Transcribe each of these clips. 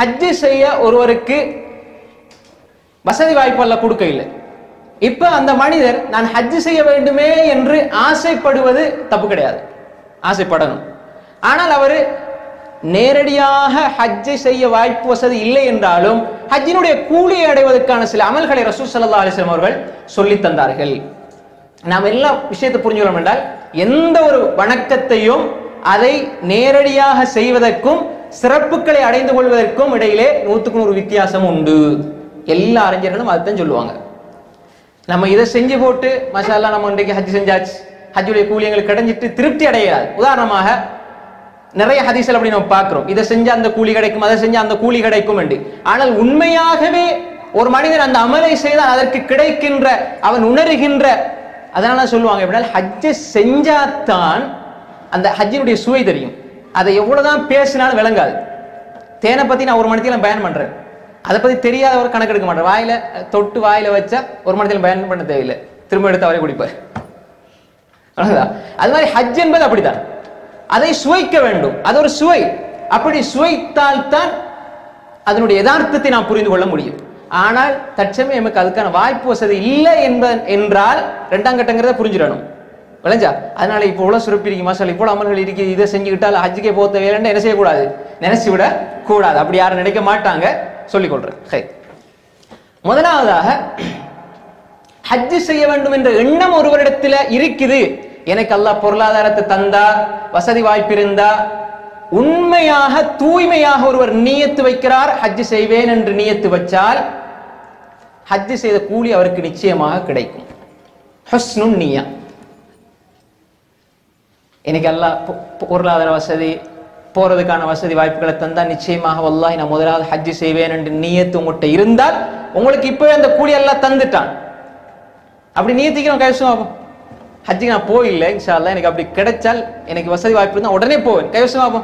ஹஜ் செய்ய ஒருவருக்கு வசதி வாய்ப்பு அல்ல கொடுக்க இல்லை. இப்ப அந்த மனிதர் நான் ஹஜ் செய்ய வேண்டுமே என்று ஆசைப்படுவது தப்பு கிடையாது, ஆசைப்படணும். ஆனால் அவரு நேரடியாக ஹஜ் செய்ய வாய்ப்பு வசதி இல்லை என்றாலும் ஹஜ்ஜினுடைய கூலியை அடைவதற்கான சில அமல்களை ரசூல் ஸல்லல்லாஹு அலைஹி வஸல்லம் அவர்கள் சொல்லி தந்தார்கள். நாம் எல்லா விஷயத்தை புரிஞ்சுக்கணும் என்றால் எந்த ஒரு வணக்கத்தையும் அதை நேரடியாக செய்வதற்கும் சிறப்புகளை அடைந்து கொள்வதற்கும் இடையிலே 100% வித்தியாசம் உண்டு. எல்லா அறிஞர்களும் அதுதான் சொல்லுவாங்க. நம்ம இதை செஞ்சு போட்டு மாஷா அல்லாஹ் நம்ம இன்றைக்கு ஹஜ் செஞ்சாச்சு, ஹஜ்ஜுடைய கூலி எங்களுக்கு கிடைஞ்சிட்டு திருப்தி அடையாது. உதாரணமாக நிறைய ஹதீஸ்ல அப்படி நம்ம பார்க்கிறோம், இதை செஞ்சா அந்த கூலி கிடைக்கும், அதை செஞ்சா அந்த கூலி கிடைக்கும் என்று. ஆனால் உண்மையாகவே ஒரு மனிதன் அந்த அமலை செய்தால் அதற்கு கிடைக்கின்ற அவன் உணர்கின்ற, அதனால சொல்லுவாங்க எப்படின்னா ஹஜ்ஜை செஞ்சாத்தான் அந்த ஹஜ்ஜினுடைய சுவை தெரியும். அதை எவ்வளவுதான் பேசினாலும் விளங்காது. தேனை பத்தி நான் ஒரு மணித்தில பயன் பண்றேன், அதை பத்தி தெரியாத ஒரு கணக்கு எடுக்க மாட்டேன். வாயில தொட்டு வாயில வச்சா ஒரு மணித்தில பயன் பண்ண தேவையில்லை, திரும்ப எடுத்து அவரே குடிப்பார். அது மாதிரி ஹஜ் என்பது அப்படித்தான், அதை சுவைக்க வேண்டும். அது ஒரு சுவை. அப்படி சுவைத்தால் தான் அதனுடைய யதார்த்தத்தை நாம் புரிந்து கொள்ள முடியும். ஆனால் தற்சமயம் நமக்கு அதுக்கான வாய்ப்பு வசதி இல்லை என்றால் இரண்டாம் கட்டங்கிறத புரிஞ்சிடணும், விளைஞ்சா. அதனால இப்போ இவ்வளவு சுரப்பி இருக்கு மாஷாஅல்லாஹ், இவ்வளவு அமல்கள் இருக்கு, இதை செஞ்சுக்கிட்டால் ஹஜ்ஜுக்கே போக தேவையில்லைன்னு என்ன செய்யக்கூடாது, நினைச்சு விட கூடாது. அப்படி யாரும் நினைக்க மாட்டாங்க, சொல்லிக் கொள்றேன். முதலாவதாக ஹஜ் செய்ய வேண்டும் என்ற எண்ணம் ஒருவரிடத்துல இருக்குது. எனக்கு அல்லாஹ் பொருளாதாரத்தை தந்தா, வசதி வாய்ப்பு இருந்தா, உண்மையாக தூய்மையாக ஒருவர் நியத்து வைக்கிறார், ஹஜ் செய்வேன் என்று நியத்து வச்சால் ஹஜ் செய்த கூலி அவருக்கு நிச்சயமாக கிடைக்கும். ஹுஸ்னுன் நிய்யா. எனக்கு அல்லாஹ் பொருளாதார வசதி, போறதுக்கான வசதி வாய்ப்புகளை தந்தா நிச்சயமாக வல்லாஹி நான் முதலாவது ஹஜ் செய்வேன் என்று நியத்து உங்கள்கிட்ட இருந்தால் உங்களுக்கு இப்பவே அந்த கூலி எல்லாம் தந்துட்டான். அப்படி நியத்திக்கிறோம் கைவசம் ஹஜ்ஜுக்கு நான் போயில்லை, இன்ஷா அல்லாஹ் எனக்கு அப்படி கிடைச்சால் எனக்கு வசதி வாய்ப்பு இருந்தால் உடனே போவேன், கைவசமாகும்.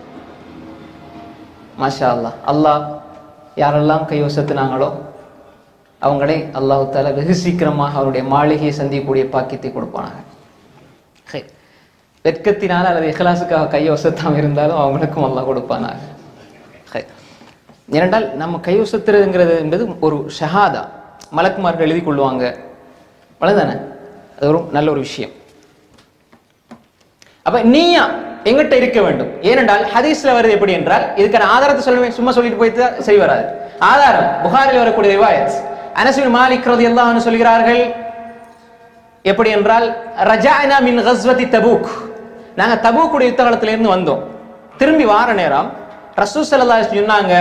மாஷா அல்லாஹ், அல்லாஹ் யாரெல்லாம் கைவசத்தினாங்களோ அவங்களே அல்லாஹ் தஆலா வெகு சீக்கிரமாக அவருடைய மாளிகையை சந்திக்கக்கூடிய பாக்கியத்தை கொடுப்பானாங்க. வெட்கத்தினால அல்லது இஹ்லாஸுக்காக கைவசத்தாம இருந்தாலும் அவங்களுக்கும் அல்லாஹ் கொடுப்பானாங்க. ஏனென்றால் நம்ம கைவசத்துறதுங்கிறது என்பது ஒரு ஷஹாதா, மலக்குமார்கள் எழுதி கொள்வாங்க, அவ்வளவுதானே. அது ஒரு நல்ல ஒரு விஷயம். அப்ப நீயா எங்கிட்ட இருக்க வேண்டும். ஏனென்றால் ஹதீஸ்ல வருது எப்படி என்றால், இதுக்கான ஆதாரத்தை சொல்லுவேன், சும்மா சொல்லிட்டு போயிட்டு சரி வராது. ஆதாரம் புகாரில் வரக்கூடிய ரிவாயத். அனஸ் பின் மாலிக் ரலியல்லாஹு அன்ஹு சொல்கிறார்கள், எப்படி என்றால் ரஜஅனா மின் கஸ்வதி தபூக், நாங்க தபூக்குடைய யுத்த காலத்துல இருந்து வந்தோம், திரும்பி வார நேரம் ரசூல் ஸல்லல்லாஹு அலைஹி வஸல்லம் சொன்னாங்க,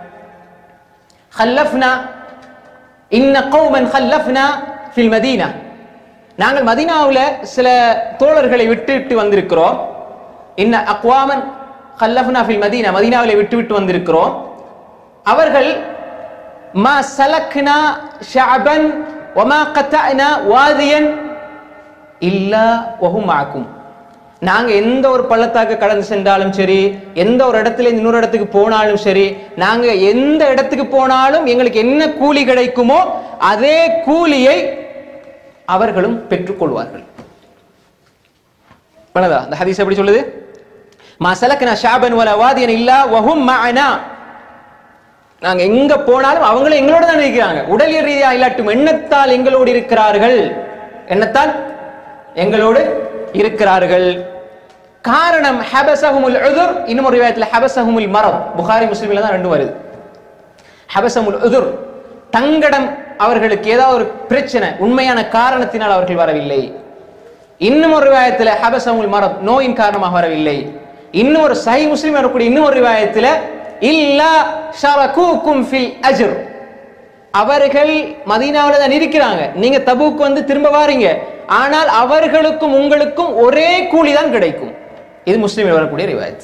خلفنا ان قوما خلفنا في المدينه, நாங்கள் மதீனாவுல சில தோழர்களை விட்டு வந்திருக்கிறோம். இன்ன அக்வாமன் خلفنا في المدينه, மதீனாவிலே விட்டு வந்திருக்கிறோம். அவர்கள் ما سلكنا شعبا وما قطعنا واديا الا وهم معكم, நாங்க எந்த ஒரு பள்ளத்தாக்கு கடந்து சென்றாலும் சரி, எந்த ஒரு இடத்துல இன்னொரு இடத்துக்கு போனாலும் சரி, நாங்க எந்த இடத்துக்கு போனாலும் எங்களுக்கு என்ன கூலி கிடைக்குமோ அதே கூலியை அவர்களும் பெற்றுக்கொள்வார்கள். அந்த ஹதீஸ் எப்படி சொல்லுது? மா சலக்னா ஷஅபன் வலா வாதியன் இல்லா வஹும் மஅனா, நாங்க எங்க போனாலும் அவங்களும் எங்களோட தான் இருக்கிறாங்க. உடலியல் ரீதியா இல்லாட்டும் எண்ணத்தால் எங்களோடு இருக்கிறார்கள், எண்ணத்தால் எங்களோடு இருக்கிறார்கள். காரணம் ஹபஸஹுமுல் உதுர், இன்னும் ஒரு ரிவாயத்துல ஹபஸஹுமுல் மரத், புகாரி முஸ்லிம்ல தான் ரெண்டும் வருது. ஹபஸஹுமுல் உதுர், தங்கடம், அவர்களுக்கு ஏதாவது ஒரு பிரச்சனை, உண்மையான காரணத்தினால் அவர்கள் வரவில்லை. இன்னும் ஒரு ரிவாயத்துல ஹபஸஹுமுல் மரத், நோயின் காரணமாக வரவில்லை. இன்னும் ஒரு சஹீஹ் முஸ்லிம் வரக்கூடிய இன்னும் ஒரு ரிவாயத்துல இல்லா ஷரகூகும் ஃபில் அஜ்ர், அவர்கள் மதீனாவுல தான் இருக்கிறாங்க, நீங்க தபூக் வந்து திரும்ப வாரீங்க, ஆனால் அவர்களுக்கும் உங்களுக்கும் ஒரே கூலி தான் கிடைக்கும். இது முஸ்லிமில் வரக்கூடிய ரிவாயத்.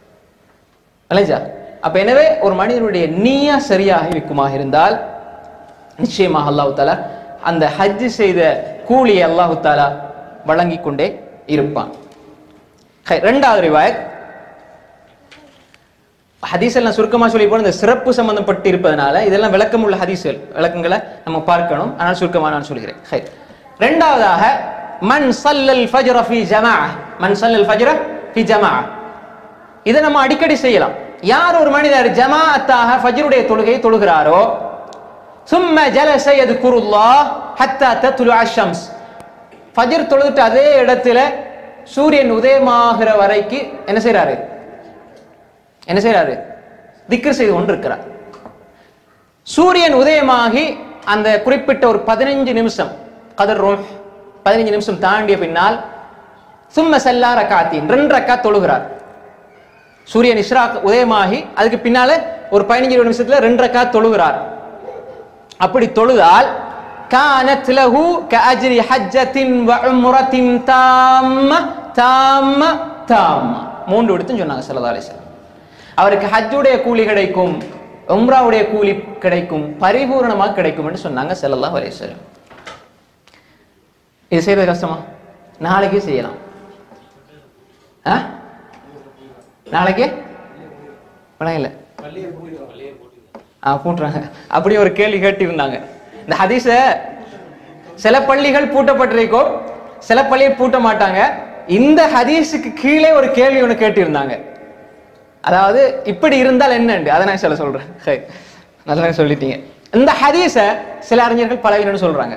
அப்ப எனவே ஒரு மனிதனுடைய நிய்யா சரியாக இருக்குமாக இருந்தால் நிச்சயமாக அல்லாஹ் தஆலா அந்த ஹஜ் செய்த கூலியை அல்லாஹ் தஆலா வழங்கி கொண்டே இருப்பான். இரண்டாவது ரிவாயத், ஹதீஸ் எல்லாம் சுருக்கமா சொல்லி போன இந்த சிறப்பு சம்பந்தப்பட்டு இருப்பதனால இதெல்லாம் விளக்கம் உள்ள ஹதீஸ்கள், விளக்கங்களை நம்ம பார்க்கணும், ஆனால் சுருக்கமா நான் சொல்கிறேன். இரண்டாவதாக மன் ஸல்லல் ஃபஜ்ர ஃபீ ஜமாஅ, மன் ஸல்லல் ஃபஜ்ர ஃபீ ஜமாஅ, இதை நம்ம அடிக்கடி செய்யலாம். யார் ஒரு மனிதர் ஜமாஅத்தாக ஃபஜ்ருடைய தொழுகையை தொழுகிறாரோ ثم جلس يذكر الله حتى تطلع الشمس ஃபஜ்ர் தொழுதுட்டு அதே இடத்துல சூரியன் உதயமாகிற வரைக்கும் என்ன செய்றாரு திக்ர் செய்து கொண்டிருக்கிறார். சூரியன் உதயமாகி அந்த குறிப்பிட்ட ஒரு 15 நிமிஷம் கதர் 15 நிமிஷம் தாண்டிய பின்னால் சும்ம சல்லா ரகாத்தீன் 2 ரக்காத் தொழுகிறார். சூரியன் இஸ்ராக் உதயமாகி அதுக்கு பின்னால ஒரு 15 நிமிஷத்துல 2 ரக்காத் தொழுகிறார். அப்படி தொழுதால் கானத் லஹு கஅஜ்ரி ஹஜ்ஜத்தின் வ உம்ரத்தின் தாம்ம தாம்ம தாம்ம 3 எடுத்து சொன்னாங்க ஸல்லல்லாஹு அலைஹி வஸல்லம். அவருக்கு ஹஜ்ஜுடைய கூலி கிடைக்கும், உம்ராவுடைய கூலி கிடைக்கும், பரிபூரணமாக கிடைக்கும் என்று சொன்னாங்க ஸல்லல்லாஹு அலைஹி வஸல்லம். இது செய்யறது கஷ்டமா? நாளைக்கே செய்யலாம். நாளைக்கே இல்ல பூட்டுறாங்க. அப்படி ஒரு கேள்வி கேட்டிருந்தாங்க. இந்த ஹதீஸ சில பள்ளிகள் பூட்டப்பட்டிருக்கோ, சில பள்ளிகள் பூட்ட மாட்டாங்க. இந்த ஹதீஸுக்கு கீழே ஒரு கேள்வி ஒன்று கேட்டிருந்தாங்க. அதாவது இப்படி இருந்தால் என்னண்டு அதை நான் சொல்றேன். நல்லா சொல்லிட்டீங்க. இந்த ஹதீஸ சில அறிஞர்கள் பலவீனம்னு சொல்றாங்க.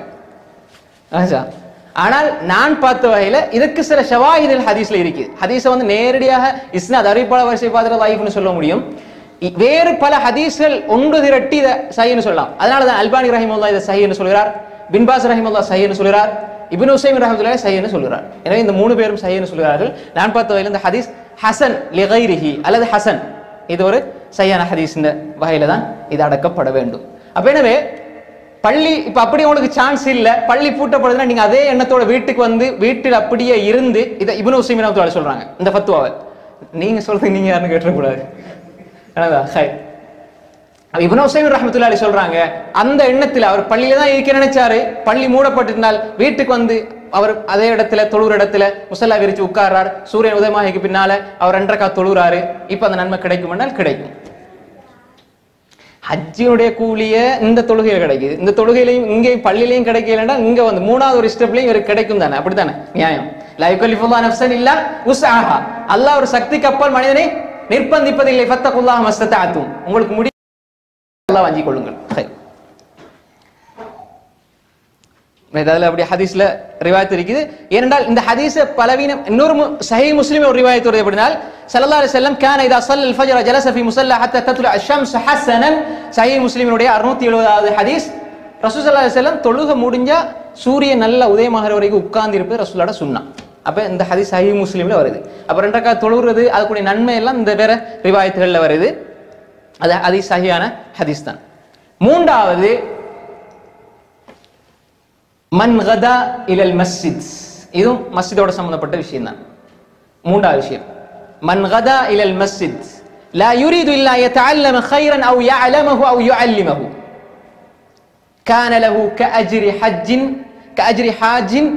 ஆனால் நான் பார்த்த வகையில இதுக்கு சில ஷவாஹிதுல் ஹதீஸ்ல இருக்குது. ஹதீஸ வந்து நேரடியாக இஸ்னாத் அறிவிப்பாளர் வரிசை பார்த்துட்டு லைஃப்னு சொல்ல முடியும். வேறு பல ஹதீஸ்கள் ஒன்று திரட்டி இதை சஹீஹ்னு சொல்லலாம். அதனாலதான் அல்பானி ரஹிமஹுல்லாஹ் இதை சஹீஹ்னு சொல்கிறார், பின் பாஸ் ரஹிமஹுல்லாஹ் சஹீஹ்னு சொல்கிறார், இப்னு உஸைமின் ரஹ்மத்துல்லாஹி சஹீஹ்னு சொல்கிறார். எனவே இந்த 3 பேரும் சஹீஹ்னு சொல்கிறார்கள். நான் பார்த்த வகையில் இந்த ஹதீஸ் ஹசன் லிகைரிஹி அல்லது ஹசன், இது ஒரு சஹீஹான ஹதீஸ் வகையில தான் இது அடக்கப்பட வேண்டும். அப்ப எனவே பள்ளி இப்ப அப்படி உங்களுக்கு சான்ஸ் இல்ல, பள்ளி பூட்டப்படுதுன்னா நீங்க அதே எண்ணத்தோட வீட்டுக்கு வந்து வீட்டில் அப்படியே இருந்து இதை இப்னு உஸைமின் ரஹ்மத்துல்லாஹி சொல்றாங்க. இந்த ஃபத்வாவை நீங்க சொல்றது நீங்க யாருன்னு கேட்டக்கூடாது. இப்னு உஸைமின் ரஹ்மத்துல்லாஹி சொல்றாங்க அந்த எண்ணத்தில் அவர் பள்ளியில தான் இருக்க நினைச்சாரு. பள்ளி மூடப்பட்டிருந்தால் வீட்டுக்கு வந்து அவர் அதே இடத்துல தொழுற இடத்துல முசல்லா விரிச்சு உட்கார்றாரு. சூரியன் உதயமாகிக்கு பின்னால அவர் 2 ரக்காத் தொழுறாரு. இப்ப அந்த நன்மை கிடைக்கும் என்றால் கிடைக்கும். ஹஜ்ஜினுடைய கூலிய இந்த தொழுகையில கிடைக்குது. இந்த தொழுகையிலையும் இங்கேயும் பள்ளியிலையும் கிடைக்கலன்னா இங்க வந்து 3வது ஒரு ஸ்டெப்லயும் இவருக்கு கிடைக்கும் தானே? அப்படித்தானே நியாயம். லா யுகல்லிஃபுல்லாஹு நஃப்ஸன் இல்லா உஸ்ஆஹா. அல்லாஹ் ஒரு சக்தி கப்பல் மனிதனை நிர்பந்திப்பதில்லை. ஃபத்தகுல்லாஹ மஸ்ததஅதும். உங்களுக்கு முடியும் அல்லாஹ் வஞ்சி கொள்ளுங்கள். மேதால அப்படி ஹதீஸ்ல ரிவாயத் இருக்குது. ஏனென்றால் இந்த ஹதீஸ பலவீனம் இன்னொரு சஹீஹ் முஸ்லிம் ஒரு ரிவாயத் வருது. எப்படினால் ஸல்லல்லாஹு அலைஹி வஸல்லம் கான இதா ஸல்லல் ஃபஜ்ர ஜலஸ ஃபீ முஸல்லா ஹத்தா தத்லு அஷ்-ஷம்ஸ் ஹஸனன். சஹீஹ் முஸ்லிமினுடைய 670வது ஹதீஸ். ரசூல் ஸல்லல்லாஹு அலைஹி வஸல்லம் தொழுக முடிஞ்சா சூரியன் நல்ல உதயமாகிற வரைக்கும் உட்கார்ந்து இருப்பது ரசூலோட சுன்னா. அப்ப இந்த ஹதீஸ் சஹீஹ் முஸ்லிம்ல வருது. அப்ப 2 ரக்காத் தொழுகிறது அதுக்குரிய நன்மை எல்லாம் இந்த வேற ரிவாயத்துகள்ல வருது. அது ஹதீஸ் சஹீஹான ஹதீஸ் தான். 3வது மன் கதா இலல் மஸ்ஜித். இதுவும் மஸ்ஜிதோட சம்பந்தப்பட்ட விஷயம் தான். 3வது விஷயம் மன் கதா இலல் மஸ்ஜித் லா யுரீது இல்லா யதஅல்லம கைரன் அவ் யஅலமஹு அவ் யுஅல்லிமஹு கான லஹு கஅஜ்ரி ஹாஜின்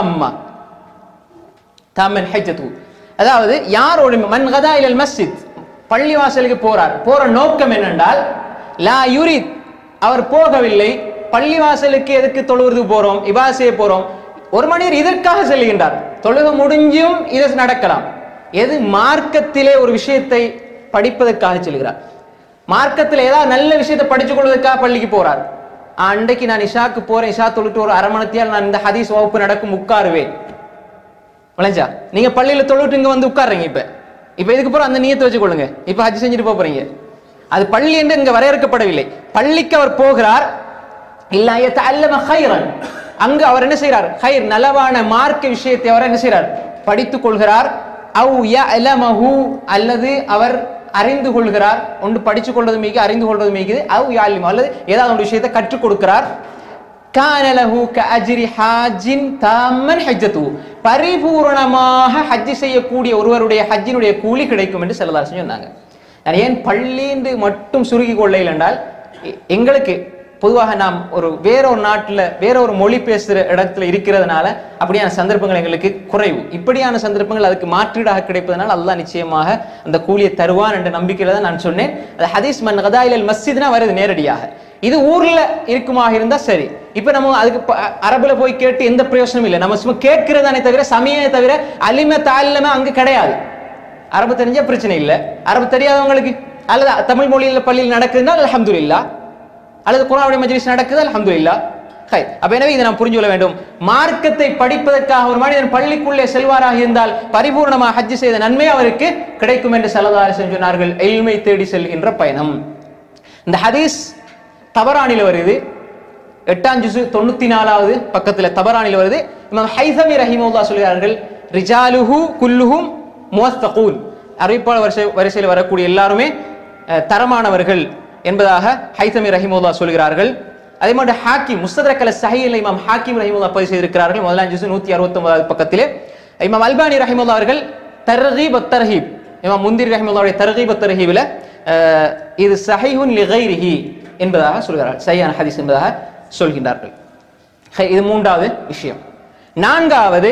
தாம்மன் ஹஜ்ஜத்து. அதாவது யாரோட மன் கதா இலல் மஸ்ஜித் பள்ளி வாசலுக்கு போறார், போற நோக்கம் என்னென்றால் லா யுரீத் அவர் போகவில்லை. பள்ளிவாசலுக்கு எதுக்கு தொழுவதுக்கு போறோம், இபாதத் செய்ய போறோம். ஒரு மனிதர் இதற்காக செல்கின்றார். தொழுக முடிஞ்சும் இது நடக்கலாம். எது மார்க்கத்திலே ஒரு விஷயத்தை படிப்பதற்காக செல்கிறார். மார்க்கத்தில் ஏதாவது நல்ல விஷயத்தை படிச்சுக் கொள்வதற்காக பள்ளிக்கு போறார். அன்றைக்கு நான் இஷாக்கு போறேன், இஷா தொழுட்டு ஒரு அரை மணித்தியால் நான் இந்த ஹதீஸ் வகுப்பு நடக்கும் உட்காருவேன். விளைஞ்சா நீங்க பள்ளியில தொழுட்டு இங்க வந்து உட்காருங்க. இப்ப இதுக்கு போற அந்த நியத்தை வச்சு கொள்ளுங்க. இப்ப ஹஜ் செஞ்சுட்டு போறீங்க. அது பள்ளி என்று இங்க வரையறுக்கப்படவில்லை. பள்ளிக்கு அவர் போகிறார். இல்லா யதஅல்லம கைரன். அங்கு அவர் என்ன செய்கிறார்? கைர் நலவான மார்க்க விஷயத்தை அவர் என்ன செய்கிறார்? படித்துக் கொள்கிறார். அவ் யஅலமஹு அல்லது அவர் அறிந்து கொள்கிறார். ஒன்று படிச்சுக் கொள்வது மீது அறிந்து கொள்வது மீது அவ் யஅலிமு அல்லது ஏதாவது ஒரு விஷயத்தை கற்றுக் கொடுக்கிறார். கான லஹு கஅஜ்ரி ஹாஜின் தாம்மன் ஹஜ்ஜத்து. பரிபூரணமாக ஹஜ் செய்யக்கூடிய ஒருவருடைய ஹஜ்ஜினுடைய கூலி கிடைக்கும் என்று ஸல்லல்லாஹு அலைஹி சொன்னாங்க. நான் ஏன் பள்ளி என்று மட்டும் சுருக்கி கொள்ளையில் என்றால் எங்களுக்கு பொதுவாக நாம் வேற ஒரு நாட்டில் வேற ஒரு மொழி பேசுகிற இடத்துல இருக்கிறதுனால அப்படியான சந்தர்ப்பங்கள் எங்களுக்கு குறைவு. இப்படியான சந்தர்ப்பங்கள் அதுக்கு மாற்றீடாக கிடைப்பதனால் அல்லாஹ் நிச்சயமாக அந்த கூலியை தருவான் என்ற நம்பிக்கையில தான் நான் சொன்னேன். அது ஹதீஸ் மன் கதா இலல் மஸ்ஜித்னா வருது நேரடியாக. இது ஊர்ல இருக்குமாக இருந்தா சரி. இப்ப நம்ம அதுக்கு அரபுல போய் கேட்டு எந்த பிரயோசனமும் இல்லை. நம்ம சும்மா கேட்கிறதானே தவிர சமயத்தை தவிர அலிம தாலிம அங்க கிடையாது. அரபு தெரிஞ்சா பிரச்சனை இல்லை. அரபு தெரியாதவங்களுக்கு அல்லது தமிழ் மொழியில் பள்ளியில் நடக்குதுன்னா அல்ஹம்துலில்லாஹ், அல்லது குர்ஆனுடைய மஜ்லிஸ் நடக்குது அல்ஹம்துலில்லாஹ். அப்ப எனவே இதை நாம் புரிஞ்சு கொள்ள வேண்டும். மார்க்கத்தை படிப்பதற்காக ஒரு மனிதன் பள்ளிக்குள்ளே செல்வாராக இருந்தால் பரிபூர்ணமாக ஹஜ் செய்த நன்மை அவருக்கு கிடைக்கும் என்று ஸல்லல்லாஹு அலைஹி வஸல்லம் சொன்னார்கள். இல்மை தேடி செல்கின்ற பயணம். இந்த ஹதீஸ் தபரானில வருது, 8ஆம் ஜுஸ் 94வது பக்கத்துல தபரானில வருது. இமாம் ஹைஸமி ரஹிமஹுல்லாஹ் சொல்கிறார்கள், ரிஜாலுஹு குல்லுஹும் முவஸ்ஸகூன், அறிவிப்பாளர் வரிசையில் வரக்கூடிய எல்லாருமே தரமானவர்கள் என்பதாக ஹைஸமி ரஹிமஹுல்லாஹ் சொல்கிறார்கள். அதே மாதிரி ஹாக்கிம் முஸ்தத்ரக் அல் ஸஹீஹ் இமாம் ஹாக்கிம் ரஹிமஹுல்லாஹ் பதிவு செய்திருக்கிறார்கள் 1ஆம் ஜுஸ் 169வது பக்கத்திலே. இமாம் அல்பானி ரஹிமஹுல்லாஹ் அவர்கள் தர்கீப் வத் தர்ஹீப், இமாம் முந்திரி ரஹிமஹுல்லாஹ்வுடைய தர்கீப் வத் தர்ஹீபில இது ஸஹீஹுன் லிகைரிஹி என்பதாக சொல்கிறார்கள், சஹீஹான ஹதீஸ் என்பதாக சொல்கின்றார்கள். இது மூன்றாவது விஷயம். நான்காவது,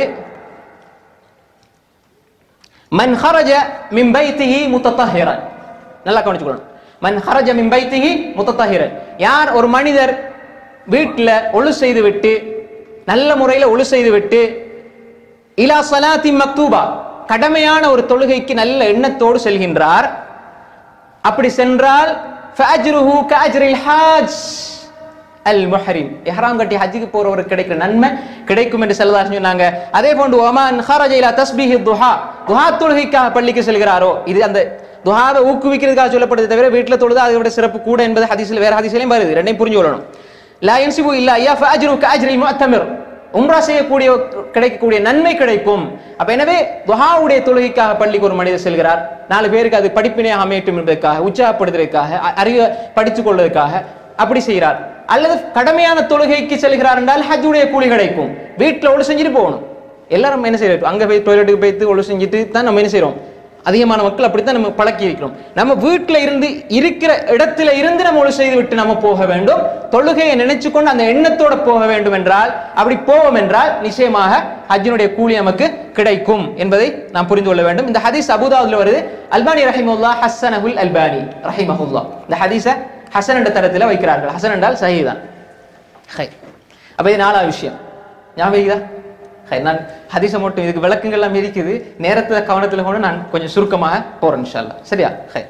மன் ஹரஜ மின் பைத்திஹி முத்தத்தஹிரன். நல்லா கவனிச்சுக்கணும். மன் ஹரஜ மின் பைத்திஹி முத்தத்தஹிரன், யார் ஒரு மனிதர் வீட்டில் ஒழு செய்து விட்டு, நல்ல முறையில் ஒழு செய்து விட்டு, இலா ஸலாத்தி மக்தூபா, கடமையான ஒரு தொழுகைக்கு நல்ல எண்ணத்தோடு செல்கின்றார். அப்படி சென்றால் ஃபஅஜ்ருஹு கஅஜ்ரில் ஹாஜ் அல் முஹ்ரிம், இஹ்ராம் கட்டி ஹஜ்ஜுக்கு போறவருக்கு கிடைக்கிற நன்மை கிடைக்கும் என்று ஸல்லல்லாஹு அலைஹி சொன்னாங்க. அதே போன்று வமன் ஹரஜ இலா தஸ்பீஹி துஹா, துஹா தொழுகைக்காக பள்ளிக்கு செல்கிறாரோ, இது அந்த துஹாவை ஊக்குவிக்கிறதுக்காக சொல்லப்படுது தவிர வீட்டில் தொழுது அதை விட சிறப்பு கூட என்பது ஹதீஸில் வேற ஹதீஸ்லயும் வருது. ரெண்டையும் புரிஞ்சு கொள்ளணும். லா யன்சிபு இல்லா யா ஃபஅஜ்ரு கஅஜ்ரில் முஅத்தமிர், உம்ரா செய்யக்கூடிய கிடைக்கக்கூடிய நன்மை கிடைக்கும். அப்ப எனவே துஹாவுடைய தொழுகைக்காக பள்ளிக்கு ஒரு மனிதர் செல்கிறார், 4 பேருக்கு அது படிப்பினையாக அமையட்டும் என்பதற்காக, உற்சாகப்படுத்துவதற்காக, அறிய படித்துக் கொள்வதற்காக அப்படி செய்கிறார். அல்லது கடமையான தொழுகைக்கு செல்கிறார் என்றால் ஹஜ்ஜுடைய கூலி கிடைக்கும். வீட்டில் ஒழு செஞ்சுட்டு போகணும். எல்லாரும் என்ன செய்யறோம், அங்க போய் டாய்லெட்டுக்கு போய்த்து ஒழு செஞ்சுட்டு தான் நம்ம என்ன செய்யறோம், அதிகமான மக்கள் அப்படித்தான் நம்ம பழக்கி இருக்கிறோம். நம்ம வீட்டில் இருந்து இருக்கிற இடத்துல இருந்து நம்ம ஒழு செய்து விட்டு நம்ம போக வேண்டும். தொழுகையை நினைச்சு கொண்டு அந்த எண்ணத்தோட போக வேண்டும் என்றால், அப்படி போவோம் என்றால் நிச்சயமாக ஹஜ்ஜினுடைய கூலி நமக்கு கிடைக்கும் என்பதை நாம் புரிந்து கொள்ள வேண்டும். இந்த ஹதீஸ் அபூதாவுதுல வருது. அல்பானி ரஹிமஹுல்லாஹ் ஹஸ்ஸனஹுல் அல்பானி ரஹிமஹுல்லாஹ் இந்த ஹதீஸை ஹசன் என்ற தரத்தில் வைக்கிறார்கள். ஹசன் என்றால் சஹீஹ் தான். அப்ப இது 4வது விஷயம் ஞாபகம். நான் ஹதீஸை மட்டும் இதுக்கு விளக்கங்கள் எல்லாம் இருக்குது, நேரத்துல கவனத்தில் கொண்டு நான் கொஞ்சம் சுருக்கமாக போறேன் இன்ஷா அல்லாஹ். சரியா?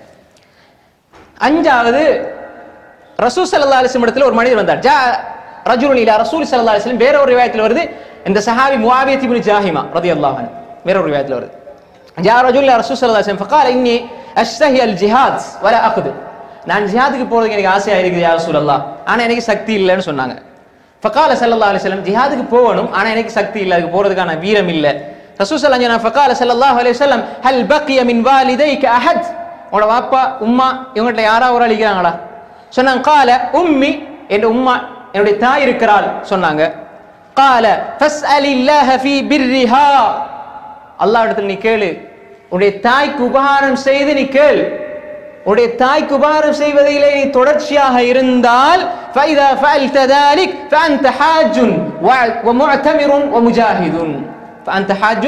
5வது, ரசூல் ஸல்லல்லாஹு அலைஹி வஸல்லம் இடத்துல ஒரு மனிதர் வந்தார். ஜா ரஜுலுன் இலா ரசூல் ஸல்லல்லாஹு அலைஹி வஸல்லம், வேற ஒரு ரிவாயத்தில் வருது இந்த சஹாபி முஆவியா இப்னு ஜாஹிமா ரலியல்லாஹு அன்ஹு, வேற ஒரு ரிவாயத்தில் வருது. ஜா ரஜுல் இலா ரசூல் ஸல்லல்லாஹு அலைஹி வஸல்லம் ஃபகால இன்னி அஷ்தஹி அல் ஜிஹாத் வலா அக்திர், நான் ஜிஹாதுக்கு போறதுக்கு எனக்கு ஆசையா இருக்குது யா ரசூலல்லாஹ், ஆனா எனக்கு சக்தி இல்லைன்னு சொன்னாங்க. ஃபகால ஸல்லல்லாஹு அலைஹி வஸல்லம், ஜிஹாதுக்கு போகணும் ஆனா எனக்கு சக்தி இல்லை, அதுக்கு போறதுக்கான வீரம் இல்லை. ரசூல் ஸல்லல்லாஹு அலைஹி வஸல்லம் ஃபகால ஸல்லல்லாஹு அலைஹி வஸல்லம் ஹல் பக்கிய மின் வாலிதைக அஹத், உங்களோட வாப்பா உம்மா இவங்கள்ட்ட யாராவது ஒரு அழிக்கிறாங்களா சொன்னாங்க. கால உம்மி, என் உம்மா என்னுடைய தாய் இருக்கிறாள் சொன்னாங்க. கால ஃபஸ்அலில்லாஹ ஃபீ பிர்ரிஹா, அல்லாஹ் இடத்துல நீ கேளு, உன்னுடைய தாய்க்கு உபகாரம் செய்து நீ கேள். உன்னுடைய தாய்க்கு உபகாரம் செய்வதிலே நீ தொடர்ச்சியாக இருந்தால் فإذا فعلت ذلك فأنت حاج ومعتمر ومجاهد، فأنت حاج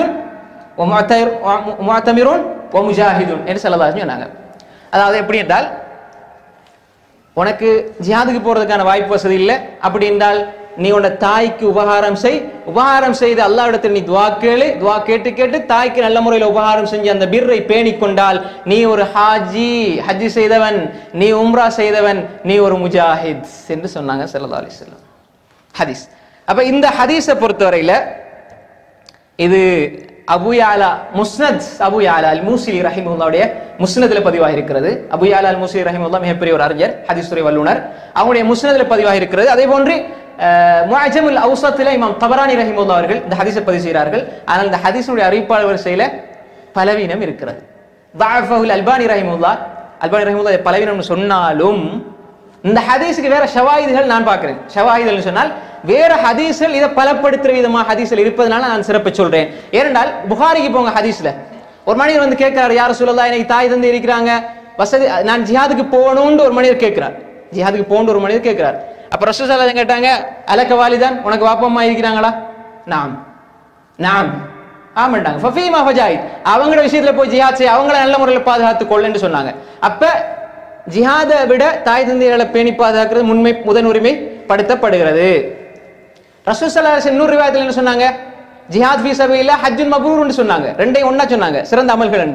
ومعتمر ومجاهد என்று ஸல்லல்லாஹு அலைஹி சொன்னாங்க. அதாவது எப்படி என்றால், உனக்கு ஜிஹாதுக்கு போறதுக்கான வாய்ப்பு வசதி இல்லை, அப்படி என்றால் நீ உன்னை தாய்க்கு உபகாரம் செய். உபகாரம் செய்து அல்லாஹ்விடத்தில் நீ துஆ கேளு. துஆ கேட்டு கேட்டு தாய்க்கு நல்ல முறையில் உபகாரம் செஞ்சு அந்த பிர்ரை பேணிக் கொண்டால் நீ ஒரு ஹாஜி, ஹஜ்ஜி செய்தவன், நீ உம்ரா செய்தவன், நீ ஒரு முஜாஹித் என்று சொன்னாங்க ஸல்லல்லாஹு அலைஹி வஸல்லம். ஹதீஸ். அப்ப இந்த ஹதீஸை பொறுத்தவரையில இது அபூ யாலா முஸ்னத், அபூ யாலா அல் மூசிலி ரஹிமஹுல்லாஹ்வுடைய முஸ்னதுல பதிவாக இருக்கிறது. அபூ யாலா அல் மூசிலி ரஹிமஹுல்லாஹ் மிகப்பெரிய ஒரு அறிஞர், ஹதீஸ் துறை வல்லுனர், அவங்களுடைய முஸ்னதுல பதிவாக இருக்கிறது. அதே போன்று முஅஜமுல் அவ்ஸத்ல இமாம் தபரானி ரஹிமஹுல்லாஹ் அவர்கள் இந்த ஹதீஸை பதிவு செய்கிறார்கள். ஆனால் இந்த ஹதீஸுடைய அறிவிப்பாளர் வரிசையில பலவீனம் இருக்கிறது. தஅஃபஹுல் அல்பானி ரஹிமஹுல்லாஹ், அல்பானி ரஹிமஹுல்லாஹ் பலவீனம் சொன்னாலும் இந்த ஹதீஸுக்கு வேற ஷவாஹிதுகள் நான் பார்க்கிறேன். ஷவாஹிதுகள் சொன்னால் வேற ஹதீஸ்கள் இதை பலப்படுத்துற விதமாக ஹதீஸ்கள் இருப்பதனால நான் சிறப்பு சொல்றேன். ஏனென்றால் புகாரிக்கு போங்க, ஹதீஸ்ல ஒரு மனிதர் வந்து கேட்கிறார், யார் ரசூலுல்லாஹ் எனக்கு தாய் தந்தை இருக்கிறாங்க, வசதி, நான் ஜிஹாதுக்கு போகணும்னு ஒரு மனிதர் கேட்கிறார். ஜிஹாதுக்கு போகணும் ஒரு மனிதர் கேட்கிறார். அப்ப ரசூல் ஸல்லல்லாஹு அலைஹி கேட்டாங்க, அலக வாலிதான், உனக்கு வாப்பா அம்மா இருக்கிறாங்களா? நாம் நாம் ஆமாண்டாங்க. ஃபஃபீமா ஃபஜாயித், அவங்களோட விஷயத்துல போய் ஜிஹாத் செய்ய, அவங்கள நல்ல முறையில் பாதுகாத்துக் கொள்ளுன்னு சொன்னாங்க. அப்ப ஜிஹாதை விட தாய் தந்தைகளை பேணி பாதுகாக்கிறது முதன் உரிமை படுத்தப்படுகிறது. ரசூல் ஸல்லல்லாஹு அலைஹி வஸல்லம் இன்னொரு ரிவாயத்தில் என்ன சொன்னாங்க? ஜிஹாத் ஃபீ சபீலில்லாஹ் ஹஜ்ஜுன் மப்ரூர்னு சொன்னாங்க. ரெண்டையும் ஒண்ணா சொன்னாங்க, சிறந்த அமல்கள் என்று.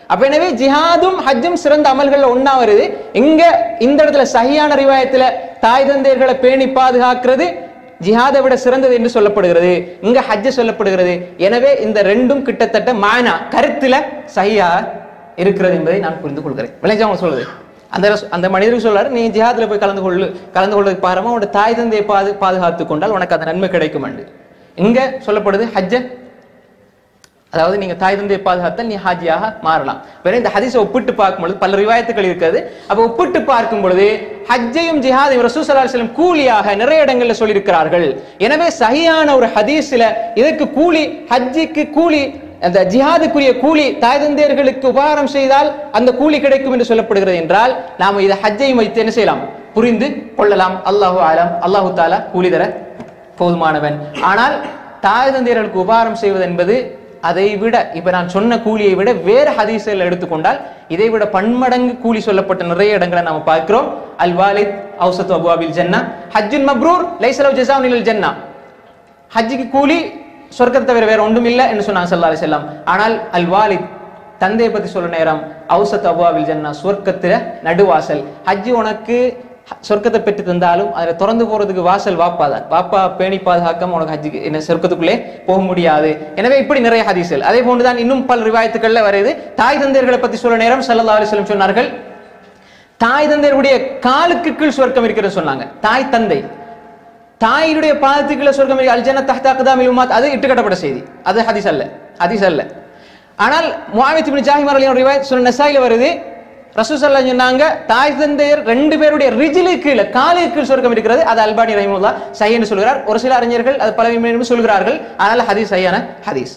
அப்ப எனவே ஜிஹாதும் ஹஜ்ஜும் சிறந்த அமல்கள்ல ஒண்ணா வருது. இங்க இந்த இடத்துல சஹியான ரிவாயத்துல தாய் தந்தையர்களை பேணி பாதுகாக்கிறது ஜிஹாதை விட சிறந்தது என்று சொல்லப்படுகிறது. இங்க ஹஜ்ஜ சொல்லப்படுகிறது. எனவே இந்த ரெண்டும் கிட்டத்தட்ட மானா கருத்துல சஹியா இருக்கிறது என்பதை நான் புரிந்து கொள்கிறேன். விளைஞ்சா அவங்க சொல்றது அந்த மனிதருக்கு சொல்றாரு, நீ ஜிஹாதுல போய் கலந்து கொள்வதற்கு பாரமா உன்னோட தாய் தந்தையை பாதுகாத்துக் கொண்டால் உனக்கு அந்த நன்மை கிடைக்கும் என்று இங்க சொல்லப்படுது. ஹஜ்ஜ அதாவது நீங்க தாய் தந்தையை பாதுகாத்தால் நீ ஹாஜியாக மாறலாம். இந்த ஹதீஸை ஒப்பிட்டு பார்க்கும் பொழுது பல ரிவாயத்துகள் இருக்கிறது. அப்ப ஒப்பிட்டு பார்க்கும் பொழுது ஹஜ்ஜையும் ஜிஹாதையும் ரசூல் ஸல்லல்லாஹு அலைஹி வஸல்லம் கூலியாக நிறைய இடங்கள்ல சொல்லியிருக்கிறார்கள். எனவே சஹியான ஒரு ஹதீஸ்ல இதற்கு கூலி, ஹஜ்ஜுக்கு கூலி, அந்த ஜிஹாதுக்குரிய கூலி தாய் தந்தையர்களுக்கு உபகாரம் செய்தால் அந்த கூலி கிடைக்கும் என்று சொல்லப்படுகிறது என்றால் நாம இதை ஹஜ்ஜையும் வைத்து என்ன செய்யலாம், புரிந்து கொள்ளலாம். அல்லாஹு ஆலம், அல்லாஹு தாலா கூலி தர போதுமானவன். ஆனால் தாய் தந்தையர்களுக்கு உபகாரம் செய்வது என்பது அதை விட, இப்ப நான் சொன்ன கூலியை விட வேறு ஹதீஸ்கள் எடுத்துக்கொண்டால் இதை விட பன்மடங்கு கூலி சொல்லப்பட்ட நிறைய இடங்களை நாம பார்க்கிறோம். அல் வாலித் அவ்ஸத்து அப்வாபில் ஜன்னா, ஹஜ்ஜுன் மப்ரூர் லைஸ லஹு ஜஸாஉன் இல்லல் ஜன்னா. ஹஜ்ஜுக்கு கூலி சொர்க்கத்தை தவிர வேற ஒன்றும் இல்லை என்று சொன்னாங்க ஸல்லல்லாஹு அலைஹி வஸல்லம். ஆனால் அல் வாலித் தந்தையை பத்தி சொல்ற நேரம் அவ்ஸத்து அப்வாபில் ஜன்னா, சொர்க்கத்துல நடுவாசல். ஹஜ்ஜு உனக்கு சொர்க்கத்தை பெற்று தந்தாலும் அதுல திறந்து போறதுக்கு வாசல் வாப்பா தான். வாப்பா பேணி பாதுகாக்காம உனக்கு ஹஜ்ஜுக்கு என்ன சொர்க்கத்துக்குள்ளே போக முடியாது. எனவே இப்படி நிறைய ஹதீஸ்கள். அதே போன்றுதான் இன்னும் பல ரிவாயத்துக்கள்ல வருது. தாய் தந்தையர்களை பத்தி சொல்ற நேரம் ஸல்லல்லாஹு அலைஹி வஸல்லம் சொன்னார்கள், தாய் தந்தையருடைய காலுக்கு கீழ் சொர்க்கம் இருக்கிறது சொன்னாங்க. தாய் தந்தை தாயினுடைய பாதத்துக்குள்ள சொர்க்கம் அல் ஜன்னத்து தஹ்த அக்தாமில் உம்மத், அது இட்டுக்கட்டப்பட்ட செய்தி, அது ஹதீஸ் அல்ல. ஆனால் முஆவித் இப்னு ஜாஹிம் ரலியல்லாஹு ரிவாயத் சுனன் நசாயில வருது, ரசூல் ஸல்லல்லாஹு அலைஹி சொன்னாங்க தாய் தந்தையர் ரெண்டு பேருடைய ரிஜிலுக்கு கீழ காலுக்கு கீழ் சொர்க்கம் இருக்கிறது. அது அல்பானி ரஹிமஹுல்லாஹ் சஹீஹ் என்று சொல்கிறார். ஒரு சில அறிஞர்கள் அது பலவிதமாக சொல்கிறார்கள். ஆனால் ஹதீஸ் சஹீஹான ஹதீஸ்.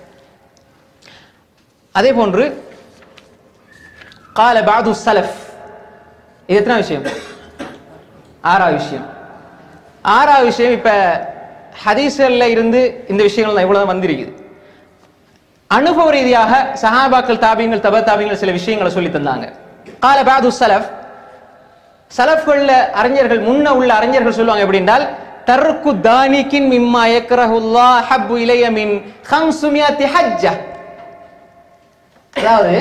அதே போன்று قال بعض السلف, இது எத்தனை விஷயம்? ஆறாவது விஷயம். இப்ப ஹதீஸ்ல இருந்து இந்த விஷயங்கள் தான் இவ்வளவு வந்திருக்குது. அனுபவ ரீதியாக சஹாபாக்கள், தாபீங்கள், தப தாபீங்கள் சில விஷயங்களை சொல்லி தந்தாங்க. قال بعض السلف, சலஃப்கள்ல அறிஞர்கள், முன்ன உள்ள அறிஞர்கள் சொல்லுவாங்க எப்படி என்றால், தர்கு தானிகின் மிம்மா யக்ரஹுல்லாஹ் ஹப்பு இலைய மின் 500 ஹஜ்ஜா. அதாவது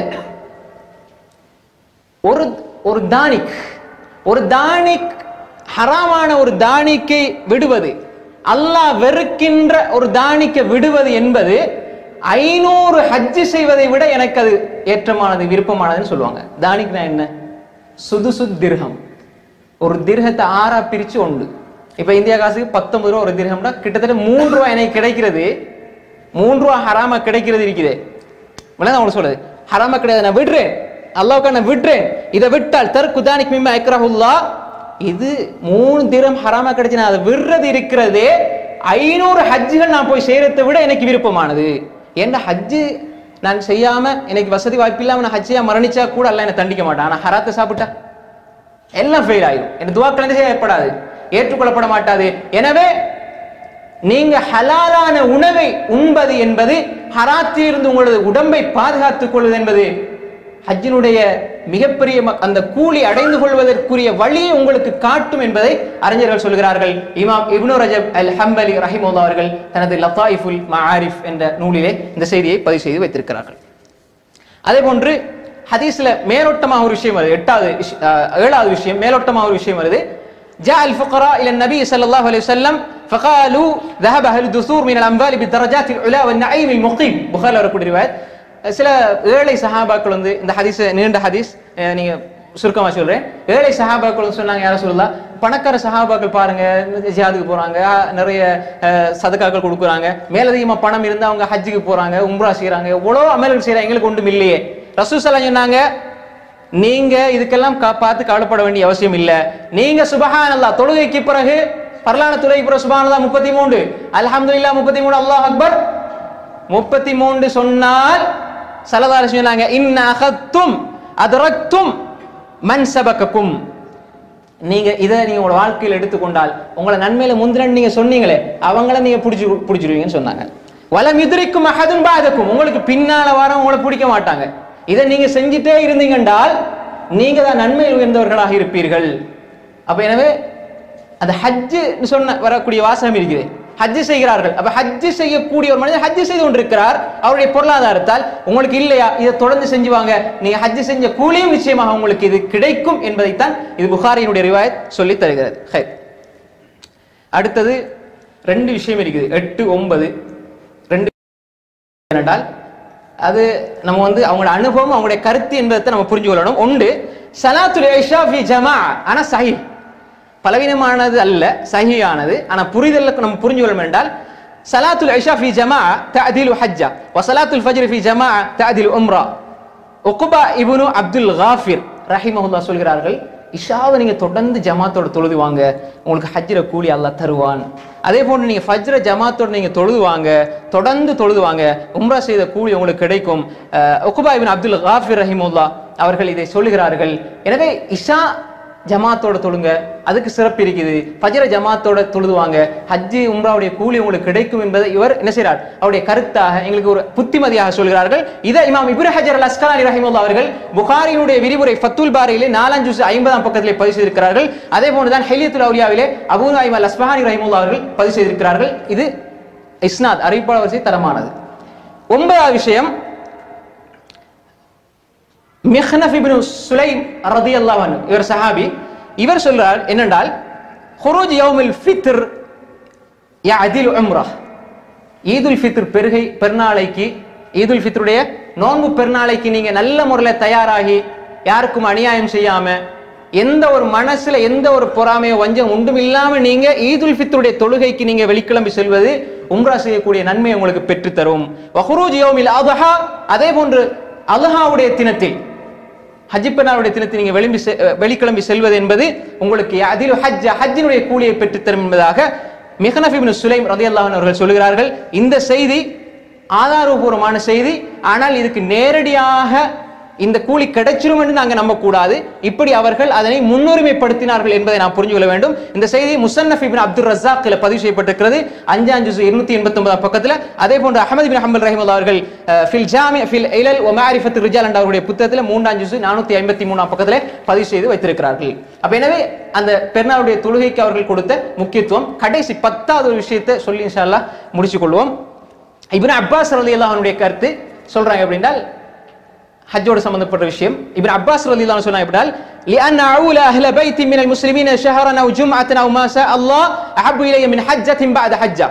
ஒரு தானிக் ஹராமான ஒரு தானிக்கை விடுவது, அல்லாஹ் வெறுக்கின்ற ஒரு தானிக்கை விடுவது என்பது 500 ஹஜ்ஜு செய்வதை விட எனக்கு அது ஏற்றமானது, விருப்பமானதுன்னு சொல்லுவாங்க. தானிக்னா என்ன? சுதுசு திர்ஹம். ஒரு திர்ஹத்தை 6ஆ பிரிச்சு உண்டு. இப்ப இந்தியா காசுக்கு 19 ரூபா ஒரு திர்ஹம்னா கிட்டத்தட்ட 3 ரூபா எனக்கு கிடைக்கிறது. 3 ரூபா ஹராமா கிடைக்கிறது இருக்குது. அவங்க சொல்றது ஹராமா கிடையாது, நான் விடுறேன், அல்லாஹ்வுக்கு நான் விடுறேன். இதை விட்டால் தர்கு தானிக் மிம்மா யக்ரஹுல்லாஹ், இது 3 திர்ஹம் ஹராமா கிடைச்சு நான் அதை விடுறது இருக்கிறதே 500 ஹஜ்ஜுகள் நான் போய் செய்யறதை விட எனக்கு விருப்பமானது. ஏன்னா ஹஜ்ஜு நான் செய்யாம எனக்கு வசதி வாய்ப்பு இல்லாம நான் ஹஜ்ஜியா மரணிச்சா கூட அல்ல என்ன தண்டிக்க மாட்டான். ஆனா ஹராத்தை சாப்பிட்டா எல்லாம் ஃபெயில் ஆயிடும். என் துவாக்கள் ஏற்படாது, ஏற்றுக்கொள்ளப்பட மாட்டாது. எனவே நீங்க ஹலாலான உணவை உண்பது என்பது, ஹராத்திலிருந்து உங்களது உடம்பை பாதுகாத்துக் கொள்வது என்பது ஹஜ்ஜினுடைய மிகப்பெரிய அந்த கூலி அடைந்து கொள்வதற்குரிய வழியை உங்களுக்கு காட்டும் என்பதை அறிஞர்கள் சொல்கிறார்கள். இமாம் இப்னு ரஜப் அல் ஹம்பலி ரஹிமஹுல்லாஹ் அவர்கள் தனது லதாயிஃபுல் மஆரிஃப் என்ற நூலிலே இந்த செய்தியை பதிவு செய்து வைத்திருக்கிறார்கள். அதே போன்று ஹதீஸ்ல மேலோட்டமாக ஒரு விஷயம் வருது. ஏழாவது விஷயம், மேலோட்டமாக ஒரு விஷயம் வருது. جاء الفقراء الى النبي صلى الله عليه وسلم فقالوا ذهب اهل الدثور من الاموال بالدرجات العلى والنعيم المقيم. புகாரில வரக்கூடிய ரிவாயத். சில ஏழை சஹாபாக்கள் வந்து, இந்த ஹதீஸ் நீண்ட ஹதீஸ், நீங்க சுருக்கமா சொல்றேன். ஏழை சஹாபாக்கள் சொன்னாங்க, யார சொல்லலாம், பணக்கார சஹாபாக்கள் பாருங்க ஜிஹாதுக்கு போறாங்க, நிறைய சதகாக்கள் கொடுக்குறாங்க, மேலதிகமா பணம் இருந்தா அவங்க ஹஜ்ஜுக்கு போறாங்க, உம்ரா செய்யறாங்க, எவ்வளவு அமல்கள் செய்யறாங்க, எங்களுக்கு ஒன்றும் இல்லையே. ரசூல் ஸல்லல்லாஹு அலைஹி சொன்னாங்க, நீங்க இதுக்கெல்லாம் பார்த்து கவலைப்பட வேண்டிய அவசியம் இல்ல. நீங்க சுப்ஹானல்லாஹ் தொழுகைக்கு பிறகு, பரலான தொழுகைக்கு பிறகு சுப்ஹானல்லாஹ் 33, அல்ஹம்துலில்லாஹ் 33, அல்லாஹ் அக்பர் 33 சொன்னால் ஸல்லல்லாஹு அலைஹி சொன்னாங்க, இன்ன அகத்தும் அதரக்தும் மன் சபகக்கும். நீங்க உங்களோட வாழ்க்கையில் எடுத்துக்கொண்டால் உங்களை நன்மையில முந்திரன் நீங்க சொன்னீங்களே அவங்கள நீங்க பிடிச்சிருவீங்கன்னு சொன்னாங்க. வலம் யுத்ரிக்கும் அஹதுன் பாதக்கும், உங்களுக்கு பின்னால வர உங்களை பிடிக்க மாட்டாங்க. இதை நீங்க செஞ்சுட்டே இருந்தீங்கன்றால் நீங்க தான் நன்மையில் உயர்ந்தவர்களாக இருப்பீர்கள். அப்ப எனவே அந்த ஹஜ்ஜு சொன்ன வரக்கூடிய வாசகம் இருக்குது. ஹஜ் செய்கிறார்கள். அப்ப ஹஜ் செய்யக்கூடிய ஒரு மனிதர் ஹஜ் செய்து கொண்டிருக்கிறார், அவருடைய பொருளாதாரத்தால் உங்களுக்கு இல்லையா இதை தொடர்ந்து செஞ்சுவாங்க, நீங்க ஹஜ் செஞ்ச கூலியும் நிச்சயமாக உங்களுக்கு இது கிடைக்கும் என்பதைத்தான் இது புகாரியினுடைய ரிவாயத் சொல்லி தருகிறது. அடுத்தது ரெண்டு விஷயம் இருக்குது, 8, 9 ரெண்டு என்றால் அது நம்ம அவங்களோட அனுபவம் அவங்களுடைய கருத்து என்பதை நம்ம புரிஞ்சு கொள்ளணும். ஒன்று ஸலாத்துல் இஷா ஃபி ஜமாஅ, ஆனா சஹீஹ், பலவீனமானது அல்ல, சஹீஹானது. ஆனா புரிதலுக்கு நம்ம புரிஞ்சு கொள்ளணும் என்றால் ஸலாத்துல் இஷா ஃபி ஜமாஅ தஅதிலு ஹஜ்ஜா வ ஸலாத்துல் ஃபஜ்ர் ஃபி ஜமாஅ தஅதிலு உம்ரா. உக்பா இப்னு அப்துல் காஃபிர் ரஹிமஹுல்லாஹ் சொல்கிறார்கள், இஷாவை நீங்க தொடர்ந்து ஜமாத்தோட தொழுதுவாங்க, உங்களுக்கு ஹஜ்ஜிர கூலி அல்லாஹ் தருவான். அதே போன்று நீங்க ஃபஜ்ர ஜமாத்தோட நீங்க தொழுதுவாங்க, தொடர்ந்து தொழுதுவாங்க, உம்ரா செய்த கூலி உங்களுக்கு கிடைக்கும். உக்பா இப்னு அப்துல் காஃபிர் ரஹிமஹுல்லாஹ் அவர்கள் இதை சொல்லுகிறார்கள். எனவே இஷா ஜமாத்தோட தொழுங்க, அதுக்கு சிறப்பு இருக்குது. ஃபஜ்ர ஜமாத்தோட தொழுதுவாங்க, ஹஜ்ஜி உம்ராவுடைய கூலி உங்களுக்கு கிடைக்கும் என்பதை இவர் என்ன செய்கிறார், அவருடைய கருத்தாக எங்களுக்கு ஒரு புத்திமதியாக சொல்கிறார்கள். இதை இமாம் இப்னு ஹஜர் அல் அஸ்கலானி ரஹிமஹுல்லாஹ் அவர்கள் புகாரியினுடைய விரிவுரை ஃபத்துல் பாரியிலே 4 ஜுஸ் 50 பக்கத்திலே பதிவு செய்திருக்கிறார்கள். அதே போன்றுதான் ஹில்யத்துல் அவுலியாவிலே அபூ நுஐம் அல் அஸ்பஹானி ரஹிமஹுல்லாஹ் அவர்கள் பதிவு செய்திருக்கிறார்கள். இது இஸ்னாத் அறிவிப்பாளர் வரிசை தரமானது. 9வது விஷயம், மிஹ்னஃப் இப்னு சுலைம் ரலியல்லாஹு அன்ஹு, இவர் சஹாபி, இவர் சொல்றார் என்னென்றால் ஹுரூஜ் யௌமுல் ஃபித்ர் யஅதிலு உம்ரா, ஈதுல் ஃபித்ர் பெருநாளைக்கு, ஈதுல் ஃபித்ருடைய நோன்பு பெருநாளைக்கு நீங்க நல்ல முறையில் தயாராகி யாருக்கும் அநியாயம் செய்யாம எந்த ஒரு மனசுல எந்த ஒரு பொறாமையோ வஞ்சம் ஒன்றும் இல்லாம நீங்க ஈதுல் ஃபித்ருடைய தொழுகைக்கு நீங்க வெளிக்கிளம்பி செல்வது உம்ரா செய்யக்கூடிய நன்மை உங்களுக்கு பெற்று தரும். வஹுரூஜ் யௌமில் அத்ஹா, அதே போன்று அல்ஹாவுடைய தினத்தில் ஹஜ் பெருநாளுடைய தினத்தில் நீங்க வெளிக்கிளம்பி செல்வது என்பது உங்களுக்கு அதில் ஹஜ்ஜினுடைய கூலியை பெற்றுத்தரும் என்பதாக மிஹ்னஃப் இப்னு சுலைம் ரலியல்லாஹு அன்ஹு அவர்கள் சொல்கிறார்கள். இந்த செய்தி ஆதாரபூர்வமான செய்தி, ஆனால் இதுக்கு நேரடியாக இந்த கூலி கிடைச்சிரும் என்று நாங்கள் நம்பக்கூடாது. இப்படி அவர்கள் அதனை முன்னுரிமைப்படுத்தினார்கள் என்பதை நாம் புரிஞ்சு கொள்ள வேண்டும். இந்த செய்தி முஸன்னஃப் இப்னு அப்துர் ரஸாக்ல பதிவு செய்யப்பட்டிருக்கிறது 5 ஜுஸ் 289 பக்கத்தில். அதே போன்று அஹ்மத் இப்னு ஹம்பல் ரஹிமஹுல்லாஹ் அவர்கள் ஃபில் ஜாமி ஃபில் இலல் வ மஅரிஃபத்து ரிஜால் என்ற அவருடைய புத்தகத்தில் 3 ஜுஸ் 453 பக்கத்தில் பதிவு செய்து வைத்திருக்கிறார்கள். அப்ப எனவே அந்த பெருநாளுடைய தொழுகைக்கு அவர்கள் கொடுத்த முக்கியத்துவம். கடைசி 10வது ஒரு விஷயத்தை சொல்லி இன்ஷா அல்லாஹ் முடிச்சுக் கொள்வோம். இப்னு அப்பாஸ் ரலியல்லாஹு அன்ஹுடைய கருத்து சொல்றாங்க அப்படின்னா ஹஜ்ஜோடு சம்பந்தப்பட்ட விஷயம். இப்னு அப்பாஸ் ரலியல்லாஹு அன்ஹு சொன்னாங்க அப்படின்னா لأن أول أهل بيت من المسلمين شهرا أو جمعة أو ما شاء الله أحب إلي من حجة بعد حجة.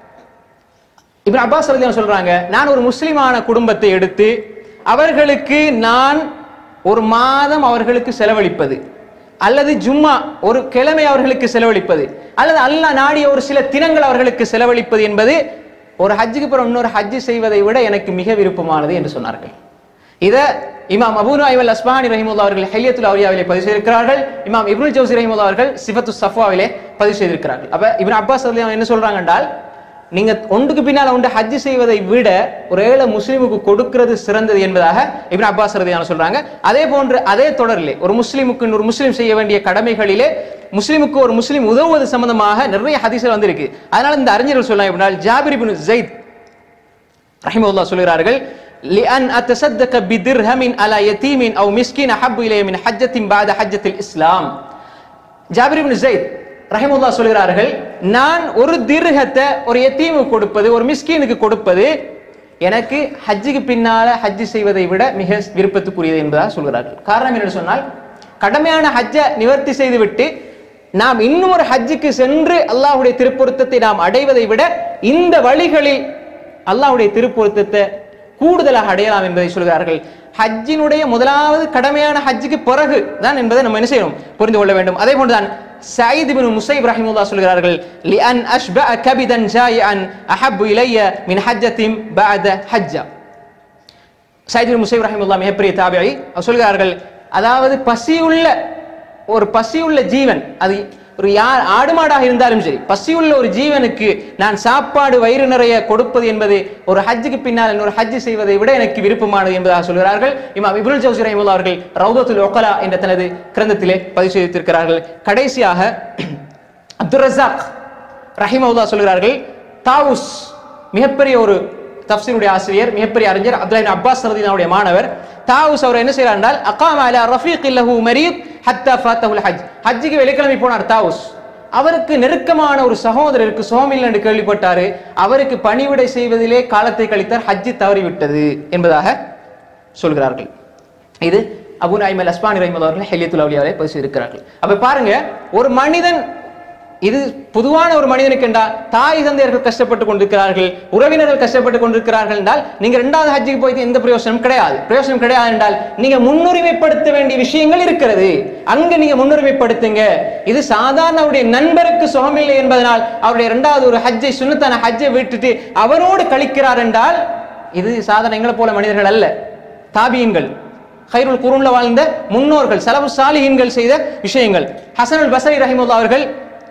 இப்னு அப்பாஸ் ரலியல்லாஹு அன்ஹு சொல்றாங்க, நான் ஒரு முஸ்லிமான குடும்பத்தை எடுத்து அவர்களுக்கு நான் ஒரு மாதம் அவர்களுக்கு செலவழிப்பது, அல்லது ஜும்மா ஒரு கிழமை அவர்களுக்கு செலவழிப்பது, அல்லது அல்லாஹ் நாடிய ஒரு சில தினங்கள் அவர்களுக்கு செலவழிப்பது என்பது ஒரு ஹஜ்ஜுக்கு பிறகு இன்னொரு ஹஜ்ஜு செய்வதை விட எனக்கு மிக விருப்பமானது என்று சொன்னார்கள். இதை இமாம் அபூ நுஐம் அல் அஸ்பஹானி ரஹிமஹுல்லாஹ் அவர்கள் ஹில்யத்துல் அவுலியாவிலே பதிவு செய்திருக்கிறார்கள். இமாம் இப்னுல் ஜௌஸி ரஹிமஹுல்லாஹ் அவர்கள் சிஃபத்து ஸஃப்வாவிலே பதிவு செய்திருக்கிறார்கள். அப்ப இப்னு அப்பாஸ் ரலியல்லாஹு அன்ஹு என்ன சொல்றாங்க என்றால், நீங்க ஒன்றுக்கு பின்னால் ஒன்று ஹஜ் செய்வதை விட ஒரு ஏழை முஸ்லிமுக்கு கொடுக்கிறது சிறந்தது என்பதாக இப்னு அப்பாஸ் ரலியல்லாஹு அன்ஹு சொல்றாங்க. அதே போன்று அதே தொடரிலே ஒரு முஸ்லிமுக்கு ஒரு முஸ்லிம் செய்ய வேண்டிய கடமைகளிலே முஸ்லிமுக்கு ஒரு முஸ்லிம் உதவுவது சம்பந்தமாக நிறைய ஹதீஸ்கள் வந்திருக்கு. அதனால இந்த அறிஞர்கள் சொல்றாங்க அப்படின்னா, ஜாபிர் இப்னு ஸைத் ரஹிமஹுல்லாஹ் சொல்கிறார்கள், لأن أتصدق بدرهم على يتيم أو مسكين أحب إلي من حجة بعد حجة الإسلام. ஜாபிர் இப்னு ஸைத் ரஹிமஹுல்லாஹ் சொல்கிறார்கள், நான் ஒரு திர்ஹத்தை ஒரு யத்தீமுக்கு கொடுப்பது, ஒரு மிஸ்கீனுக்கு கொடுப்பது எனக்கு ஹஜ்ஜுக்கு பின்னால ஹஜ்ஜு செய்வதை விட மிக விருப்பத்துக்குரியது என்பதாக சொல்கிறார்கள். காரணம் என்ன சொன்னால், கடமையான ஹஜ்ஜை நிவர்த்தி செய்துவிட்டு நாம் இன்னொரு ஹஜ்ஜுக்கு சென்று அல்லாஹ்வுடைய திருப்பொருத்தத்தை நாம் அடைவதை விட இந்த வழிகளில் அல்லாஹ்வுடைய திருப்பொருத்தத்தை கூடுதலாக அடையலாம் என்பதை சொல்கிறார்கள். ஹஜ்ஜினுடைய முதலாவது கடமையான ஹஜ்ஜுக்கு பிறகு தான் என்பதை நம்ம என்ன செய்யணும், புரிந்து கொள்ள வேண்டும். அதே போன்றுதான் சயீத் இப்னு முஸைப் ரஹிமஹுல்லாஹ் சொல்கிறார்கள், லிஅன் அஷ்பஅ கபிதன் ஜாயிஅன் அஹப்பு இலைய மின் ஹஜ்ஜத்தின் பஅத ஹஜ்ஜா. சயீத் இப்னு முஸைப் ரஹிமஹுல்லாஹ் மிகப்பெரிய தாபிஈ சொல்கிறார்கள், அதாவது பசியுள்ள ஜீவன், அது ஒரு ஆடு மாடாக இருந்தாலும் சரி, பசியுள்ள ஒரு ஜீவனுக்கு நான் சாப்பாடு வயிறு நிறைய கொடுப்பது என்பது ஒரு ஹஜ்ஜுக்கு பின்னால் இன்னொரு ஹஜ்ஜு செய்வதை விட எனக்கு விருப்பமானது என்பதாக சொல்கிறார்கள். இமாம் இப்னுல் ஜௌஸி ரஹிமஹுல்லாஹ் அவர்கள் ரௌதத்துல் உகலா என்ற தனது கிரந்தத்திலே பதிவு செய்திருக்கிறார்கள். கடைசியாக அப்துர் ரஸாக் ரஹிமஹுல்லாஹ் சொல்கிறார்கள், தாவூஸ் மிகப்பெரிய ஒரு தஃப்சீருடைய ஆசிரியர், மிகப்பெரிய அறிஞர், அப்துல்லாஹ் இப்னு அப்பாஸ் ரலியல்லாஹு மாணவர். தாவூஸ் அவர் என்ன செய்கிறார் என்றால், அகாம அலா ரஃபீக் லஹு மரீத் ஹத்தா ஃபாத்தஹுல் ஹஜ். ஹஜ்ஜுக்கு வெள்ளிக்கிழமை போனார் தாவூஸ். அவருக்கு நெருக்கமான ஒரு சகோதரருக்கு சோமில் என்று கேள்விப்பட்டாரு, அவருக்கு பணிவிடை செய்வதிலே காலத்தை கழித்தார், ஹஜ்ஜி தவறிவிட்டது என்பதாக சொல்கிறார்கள். இது அபு நுஐம் அல் அஸ்பானி ரஹிமத்துல்லாஹி அவர்கள் ஹில்யத்துல் அவுலியாவிலே பதிவு இருக்கிறார்கள். அப்ப பாருங்க, ஒரு மனிதன், இது பொதுவான ஒரு மனிதனுக்கு என்றால் தாய் தந்தையர்கள் கஷ்டப்பட்டு கொண்டிருக்கிறார்கள், உறவினர்கள் கஷ்டப்பட்டு கொண்டிருக்கிறார்கள் என்றால் நீங்க இரண்டாவது ஹஜ்ஜுக்கு போய் எந்த பிரயோசனம் கிடையாது என்றால் நீங்க முன்னுரிமைப்படுத்த வேண்டிய விஷயங்கள் இருக்கிறது, அங்க நீங்க முன்னுரிமைப்படுத்துங்க. இது சாதாரண அவருடைய நண்பருக்கு சுகமில்லை என்பதனால் அவருடைய இரண்டாவது ஒரு ஹஜ்ஜை, சுன்னத்தான ஹஜ்ஜை விட்டுட்டு அவரோடு கழிக்கிறார் என்றால் இது சாதாரண எங்களை போல மனிதர்கள் அல்ல. தாபியீன்கள், கைருல் குரூன்ல வாழ்ந்த முன்னோர்கள், சலஃபு சாலிஹீன்கள் செய்த விஷயங்கள். ஹசன் அல் பஸ்ரி ரஹிமத்துல்லாஹி அவர்கள்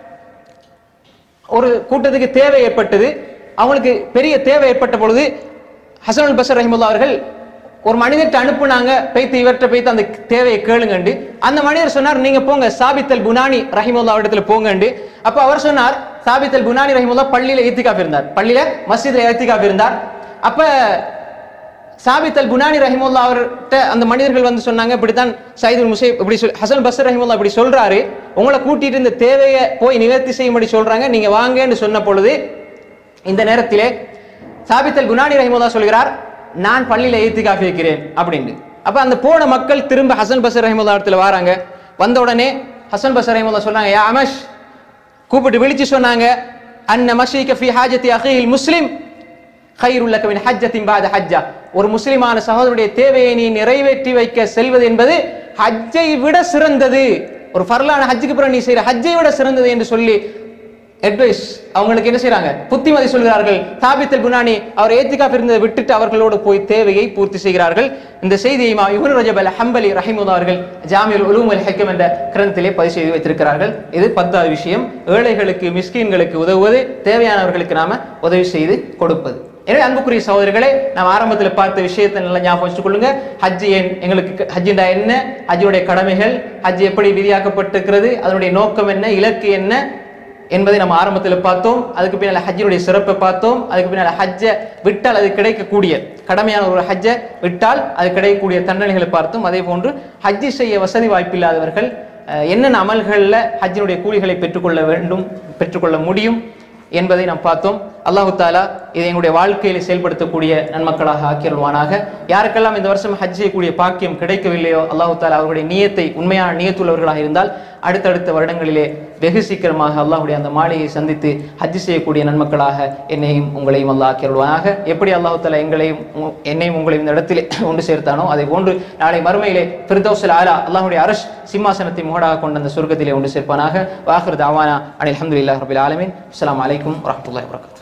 ஒரு கூட்டத்துக்கு தேவை ஏற்பட்டது, அவங்களுக்கு பெரிய தேவை ஏற்பட்ட பொழுது ஹசன் அல் பஸ்ரி ரஹிமத்துல்லாஹி அவர்கள் ஒரு மனிதர்கிட்ட அனுப்புனாங்க, இவர்கிட்ட போய்த்து அந்த தேவையை கேளுங்கண்டு. அந்த மனிதர் சொன்னார், நீங்க போங்க சாபித் அல் புனானி ரஹிமத்துல்லாஹி இடத்துல போங்கண்டு. அப்ப அவர் சொன்னார், சாபித் அல் புனானி ரஹிமத்துல்லாஹி பள்ளியில இத்திகாஃப் இருந்தார், பள்ளியில மஸ்ஜித்ல இத்திகாஃப் இருந்தார். அப்ப சாபித் அல் புனானி ரஹிமத்துல்லாஹி அவர்கிட்ட அந்த மனிதர்கள் வந்து சொன்னாங்க, இப்படித்தான் சயீதுல் முஸைப் இப்படி ஹசன் பஸ்ரி ரஹிமத்துல்லாஹி இப்படி சொல்றாரு, உங்களை கூட்டிட்டு இந்த தேவையை போய் நிவர்த்தி செய்யும்படி சொல்றாங்க, நீங்க வாங்கன்னு சொன்ன பொழுது இந்த நேரத்திலே சாபித் அல் புனானி ரஹிமத்துல்லாஹி சொல்கிறார், நான் பள்ளியில இத்திகாஃப் இருக்கிறேன் அப்படின்னு. அப்ப அந்த போன மக்கள் திரும்ப ஹசன் பஸ்ரி ரஹிமத்துல்லாஹி இடத்துல வராங்க. வந்த உடனே ஹசன் பஸ்ரி ரஹிமத்துல்லாஹி சொன்னாங்க, யா அமஷ், கூப்பிட்டு விழிச்சு சொன்னாங்க, அன்ன மஷீக ஃபீ ஹாஜத்தி அஹீல் முஸ்லிம் கைருல் லக மின் ஹஜ்ஜத்தின் பாத ஹஜ்ஜா. ஒரு முஸ்லிமான சகோதரருடைய தேவையை நீ நிறைவேற்றி வைக்க செல்வது என்பது ஹஜ்ஜை விட சிறந்தது, ஒரு ஃபர்லான ஹஜ்ஜுக்கு பிறகு நீ செய்யற ஹஜ்ஜை விட சிறந்தது என்று சொல்லி அட்வைஸ் அவங்களுக்கு என்ன செய்யறாங்க, புத்திமதி சொல்கிறார்கள். சாபித் அல் புனானி அவர் இத்திகாஃப் இருந்ததை விட்டுட்டு அவர்களோடு போய் தேவையை பூர்த்தி செய்கிறார்கள். இந்த செய்தியை இமாம் இப்னு ரஜப் அல் ஹம்பலி ரஹிமத்துல்லாஹி அவர்கள் ஜாமிஉல் உலூம் வல் ஹிக்ம் என்ற கிரந்தத்திலே பதிவு செய்து வைத்திருக்கிறார்கள். இது 10வது விஷயம், ஏழைகளுக்கு மிஸ்கீன்களுக்கு உதவுவது, தேவையானவர்களுக்கு நாம உதவி செய்து கொடுப்பது. எனவே அன்புக்குரிய சகோதரர்களே, நாம் ஆரம்பத்தில் பார்த்த விஷயத்தை நல்லா ஞாபகம் வச்சுக் கொள்ளுங்க. ஹஜ் ஏன் எங்களுக்கு, ஹஜ்ஜிண்டா என்ன, ஹஜ்ஜுடைய கடமைகள், ஹஜ் எப்படி விதியாக்கப்பட்டிருக்கிறது, அதனுடைய நோக்கம் என்ன, இலக்கு என்ன என்பதை நம்ம ஆரம்பத்தில் பார்த்தோம். அதுக்கு பின்னால் ஹஜ்ஜினுடைய சிறப்பை பார்த்தோம். அதுக்கு பின்னால் ஹஜ்ஜை விட்டால் அது கிடைக்கக்கூடிய, கடமையான ஒரு ஹஜ்ஜை விட்டால் அது கிடைக்கக்கூடிய தண்டனைகளை பார்த்தோம். அதே போன்று ஹஜ்ஜி செய்ய வசதி வாய்ப்பில்லாதவர்கள் என்னென்ன அமல்களில் ஹஜ்ஜினுடைய கூலிகளை பெற்றுக்கொள்ள முடியும் என்பதை நாம் பார்த்தோம். அல்லாஹு தாலா இதை எங்களுடைய வாழ்க்கையில் செயல்படுத்தக்கூடிய நன்மக்களாக ஆக்கியருள்வானாக. யாருக்கெல்லாம் இந்த வருஷம் ஹஜ் செய்யக்கூடிய பாக்கியம் கிடைக்கவில்லையோ, அல்லாஹு தாலா அவர்களுடைய நியத்தை, உண்மையான நியத்துள்ளவர்களாக இருந்தால் அடுத்தடுத்த வருடங்களிலே வெகு சீக்கிரமாக அல்லாஹுடைய அந்த மாளிகையை சந்தித்து ஹஜ் செய்யக்கூடிய நன்மக்களாக என்னையும் உங்களையும் அல்லாஹ் ஆக்கியருள்வானாக. எப்படி அல்லாஹு தாலா என்னையும் உங்களையும் இந்த இடத்திலே ஒன்று சேர்த்தானோ, அதை போன்று நாளை மறுமையிலே ஃபிர்தௌஸுல் ஆலா அல்லாஹுடைய அரஷ் சிம்மாசனத்தை முகடாக கொண்ட அந்த சொர்க்கத்திலே ஒன்று சேர்ப்பானாக. வாஹிர் தாவானா அனில் ஹம்துலில்லாஹி ரப்பில் ஆலமீன். அஸ்ஸலாமு அலைக்கும் வரஹ்மத்துல்லாஹி வபரகாத்துஹு.